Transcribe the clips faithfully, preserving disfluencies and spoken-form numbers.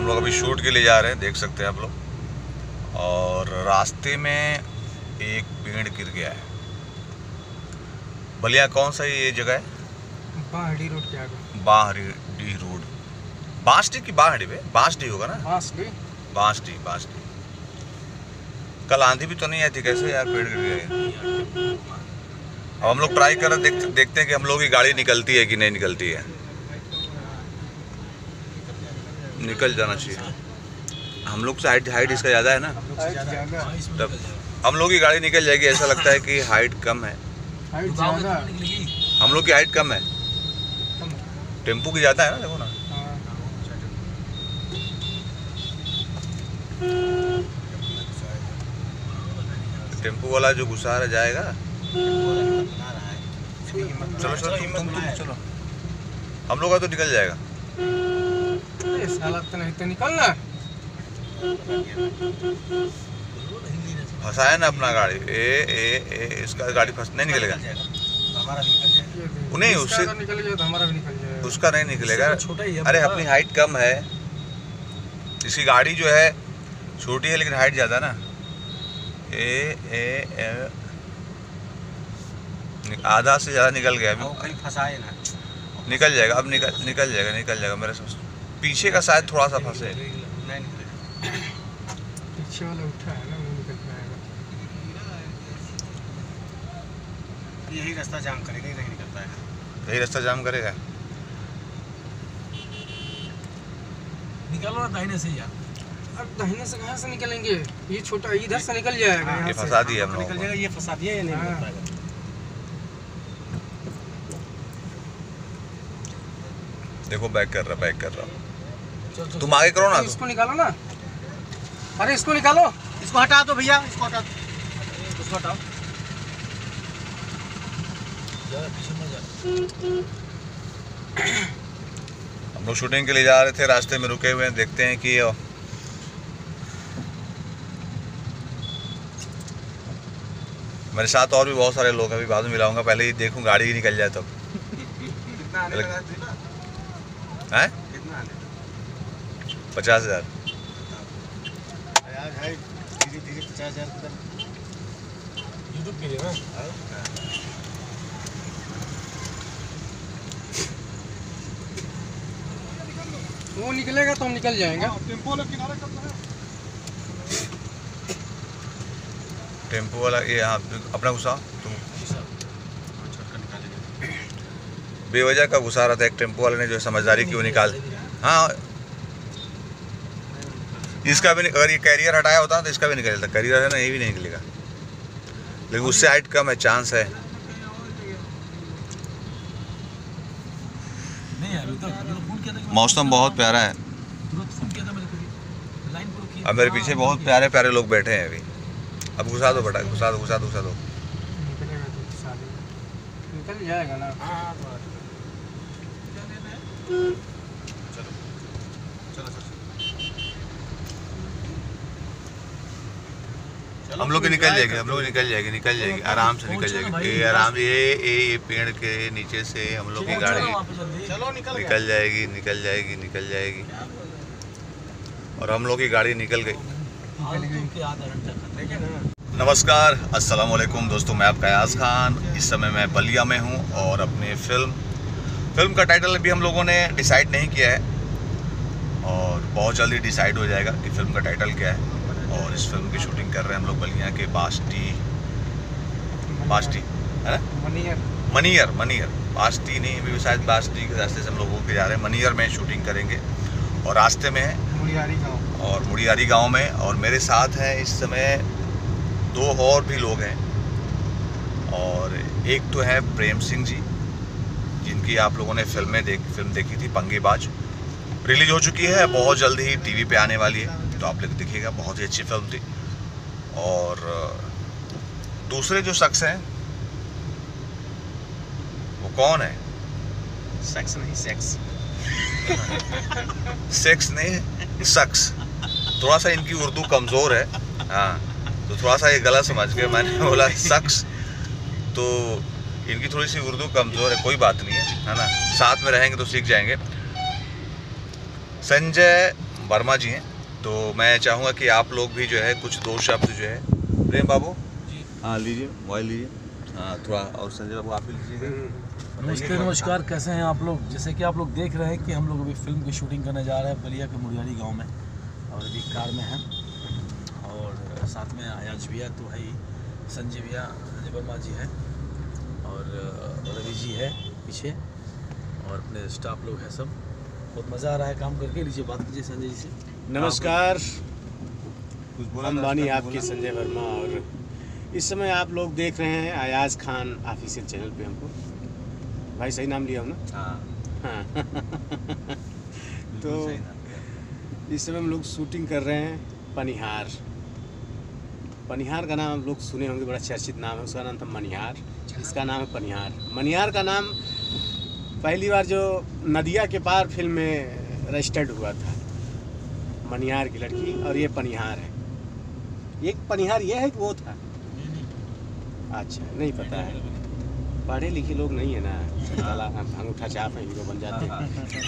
हम लोग अभी शूट के लिए जा रहे हैं, देख सकते हैं आप लोग। और रास्ते में एक पेड़ गिर गया है। बलिया कौन सा ये जगह है? बाहड़ी रोड के आगे। बाहड़ी रोड, बांसडी की बाहड़ी पे, बांसडी होगा ना? बांसडी बांसडी बांसडी। कल आंधी भी तो नहीं आई थी, कैसे यार पेड़ गिर गया? अब हम लोग ट्राई कर देखते देखते हैं कि हम लोग की गाड़ी निकलती है कि नहीं निकलती है। निकल जाना चाहिए। हम लोग से हाइट हाइट इसका ज़्यादा है ना, तब हम लोग की गाड़ी निकल जाएगी। ऐसा लगता है कि हाइट कम है, हम लोग की हाइट कम है, टेम्पू की ज़्यादा है ना। देखो ना, टेम्पू वाला जो घुसा रहा जाएगा। चलो चलो तुम तुम तुम चलो, हम लोग का तो निकल जाएगा। साला तो नहीं तो निकलना। फंसाया ना अपना गाड़ी। ए ए ए इसका गाड़ी फंस नहीं निकलेगा, हमारा भी निकल जाएगा। नहीं उससे निकल जाए तो हमारा भी निकल जाएगा। उसका नहीं निकलेगा। छोटा ही है। अरे अपनी हाइट कम है, इसकी गाड़ी जो है छोटी है लेकिन हाइट ज़्यादा ना। ए ए ए आधा से ज़्यादा निकल गया अभी। कहीं फंसाए ना, निकल जाएगा अब, निकल निकल जाएगा निकल जाएगा मेरे से। पीछे का शायद थोड़ा सा फंसे। नहीं निकलेगा। पीछे वाला उठा है ना, वो निकल पाएगा। यही रास्ता जाम करेगा, ही नहीं निकल पाएगा। यही रास्ता जाम करेगा। निकलो ना दाहिने से यार। अब दाहिने से कहाँ से निकलेंगे? ये छोटा इधर से निकल जाएगा। ये यहाँ से फंसा दिया हम लोगों निकल को। जाएगा, ये फंसा दिया, ये नहीं निकल हाँ। पाएगा। देखो बैक कर रहा बैक कर रहा। चल चल, तुम आगे करो ना। इसको निकालो ना। अरे इसको निकालो। इसको हटा दो भैया, इसको हटा दो, इसको हटाओ। हम लोग शूटिंग के लिए जा रहे थे, रास्ते में रुके हुए हैं, देखते हैं कि मेरे साथ और भी बहुत सारे लोग हैं। अभी बाद में मिलाऊंगा, पहले ही देखूं गाड़ी ही निकल जाए तब। कितना आने लगा था? हैं? कितना आने? पचास हजार। यार भाई धीरे धीरे पचास हजार यूट्यूब के लिए ना। वो निकलेगा तो हम निकल जाएंगे। टेम्पो वाला किनारे कर दो। टेम्पो वाला ये यहाँ अपना घुसा तुम बेवजह का घुसा रहा था। एक टेम्पो वाले ने जो समझदारी की वो निकाल। हाँ इसका भी, अगर ये कैरियर हटाया होता तो इसका भी निकल जाता। कैरियर है ना, ये भी नहीं निकलेगा, लेकिन उससे हाइट कम है, चांस है। मौसम बहुत प्यारा है। अब मेरे पीछे बहुत प्यारे प्यारे लोग बैठे हैं अभी। अब घुसा दो बेटा, घुसा दो घुसा दो घुसा दो। निकलेगा तो साले निकल जाएगा ना। हाँ हम लोग की निकल जाएगी, हम लोग निकल जाएगी निकल जाएगी आराम से निकल जाएगी। ये आराम ये ये ये पेड़ के नीचे से हम लोग की गाड़ी चलो निकल निकल जाएगी निकल जाएगी निकल जाएगी और हम लोग की गाड़ी निकल गई। नमस्कार, अस्सलाम वालेकुम दोस्तों, मैं आपका अयाज खान। इस समय मैं बलिया में हूँ और अपने फिल्म फिल्म का टाइटल अभी हम लोगों ने डिसाइड नहीं किया है और बहुत जल्दी डिसाइड हो जाएगा कि फिल्म का टाइटल क्या है। और इस फिल्म की शूटिंग कर रहे हैं हम लोग बलिया के बास्टी बास्टी है ना मनियर मनियर मनियर बास्टी नहीं, अभी शायद बास्टी के रास्ते से हम लोग होके जा रहे हैं। मनियर में शूटिंग करेंगे और रास्ते में है मुड़ियारी गाँव और मुड़ियारी गांव में। और मेरे साथ हैं इस समय दो और भी लोग हैं। और एक तो है प्रेम सिंह जी, जिनकी आप लोगों ने फिल्में देख फिल्म देखी थी, पंगेबाज रिलीज हो चुकी है, बहुत जल्द ही टीवी पे आने वाली है, तो आप लोग देखिएगा, बहुत ही अच्छी फिल्म थी। और दूसरे जो शख्स हैं वो कौन है? सेक्स नहीं, सेक्स सेक्स नहीं, शख्स। थोड़ा सा इनकी उर्दू कमज़ोर है, हाँ, तो थोड़ा सा ये गलत समझ के मैंने बोला शख्स, तो इनकी थोड़ी सी उर्दू कमज़ोर है, कोई बात नहीं है, है ना, साथ में रहेंगे तो सीख जाएंगे। संजय वर्मा जी हैं, तो मैं चाहूँगा कि आप लोग भी जो है कुछ दो शब्द जो है, प्रेम बाबू जी हाँ लीजिए, मोबाइल लीजिए, हाँ थोड़ा, और संजय बाबू आप भी लीजिएगा। नमस्ते नमस्कार, कैसे हैं आप लोग। जैसे कि आप लोग देख रहे हैं कि हम लोग अभी फिल्म की शूटिंग करने जा रहे हैं बलिया के मुरियारी गांव में, और अभी कार में हैं, और साथ में आयाज भैया तो है ही, संजय भैया, अजय वर्मा जी हैं, और रवि जी है पीछे, और अपने स्टाफ लोग हैं सब। बहुत मज़ा आ रहा है काम करके। लीजिए बात कीजिए संजय जी से। नमस्कार, कुछ बोला हम था, बानी बोला? आपके संजय वर्मा, और इस समय आप लोग देख रहे हैं अयाज खान ऑफिशियल चैनल पे हमको। भाई सही नाम लिया हो ना? हाँ हाँ। तो तो इस समय हम लोग शूटिंग कर रहे हैं पनिहार। पनिहार का नाम आप लोग सुने होंगे, बड़ा चर्चित नाम है। उसका नाम था मनिहार, इसका नाम है पनिहार। मनिहार का नाम पहली बार जो नदिया के पार फिल्म में रजिस्टर्ड हुआ था, मनिहार की लड़की, और ये पनिहार है। एक पनिहार ये है कि वो था? अच्छा, नहीं पता है, पढ़े लिखे लोग नहीं है ना, साला अंगूठा छाप है, हीरो बन जाते हैं।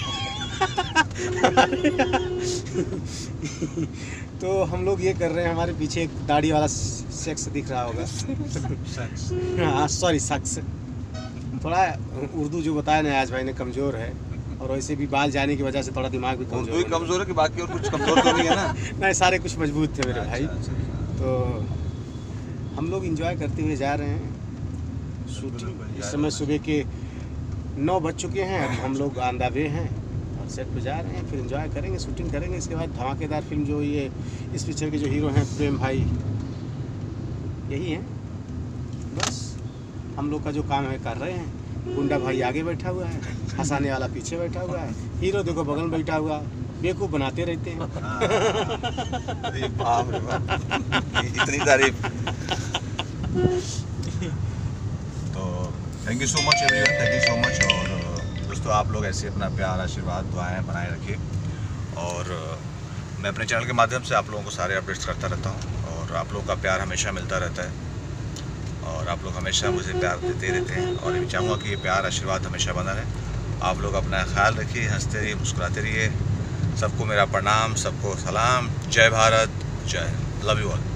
तो हम लोग ये कर रहे हैं, हमारे पीछे एक दाढ़ी वाला शख्स दिख रहा होगा। हाँ सॉरी, शख्स। थोड़ा उर्दू जो बताया ना आज भाई ने कमज़ोर है, और वैसे भी बाल जाने की वजह से थोड़ा दिमाग भी उर्दू कमज़ोर ही है। कमज़ोर है कि बाकी और कुछ कमज़ोर तो नहीं है ना? नहीं, सारे कुछ मजबूत थे मेरे अच्छा, भाई। अच्छा, अच्छा। तो हम लोग एंजॉय करते हुए जा रहे हैं शूटिंग। इस समय सुबह के नौ बज चुके हैं, अब हम लोग ऑन द वे हैं और सेट पे जा रहे हैं, फिर एंजॉय करेंगे, शूटिंग करेंगे। इसके बाद धमाकेदार फिल्म जो ये इस पिक्चर के जो हीरो हैं प्रेम भाई, यही हैं। बस हम लोग का जो काम है कर रहे हैं। गुंडा भाई आगे बैठा हुआ है, हंसाने वाला पीछे बैठा हुआ है, हीरो देखो बगल में बैठा हुआ, बेवकूफ़ बनाते रहते हैं। अरे बाप रे बाप, इतनी तारीफ। तो thank you so much everyone, thank you so much. और दोस्तों आप लोग ऐसे अपना प्यार, आशीर्वाद, दुआएं बनाए रखिए, और मैं अपने चैनल के माध्यम से आप लोगों को सारे अपडेट्स करता रहता हूं, और आप लोगों का प्यार हमेशा मिलता रहता है, और आप लोग हमेशा मुझे प्यार देते रहते हैं, और मैं चाहूँगा कि ये प्यार आशीर्वाद हमेशा बना रहे। आप लोग अपना ख्याल रखिए, हंसते रहिए, मुस्कुराते रहिए। सबको मेरा प्रणाम, सबको सलाम, जय भारत, जय, लव यू ऑल।